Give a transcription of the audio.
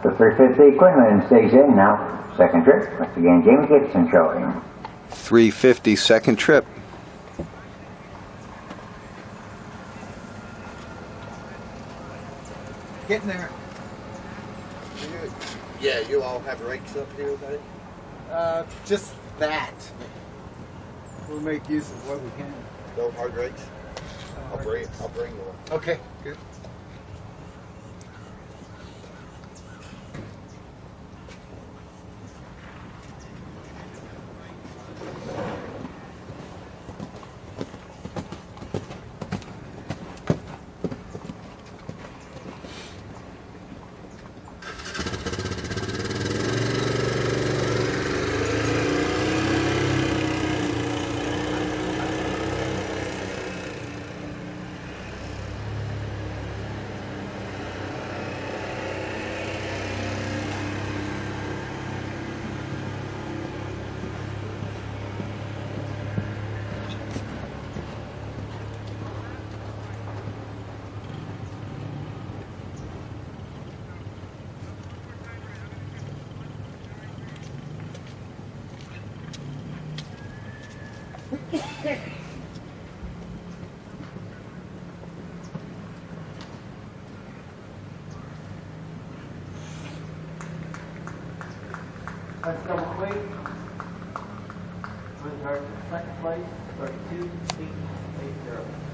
The 350 Quintain stays in now. Second trip. Once again, Jaime Gibson showing. 350 second trip. Getting there. Yeah, you all have rakes up here, buddy? Just that. We'll make use of what we can. No hard rakes? I'll bring one. Okay, good. Let's double quick. With our second place, 32.880.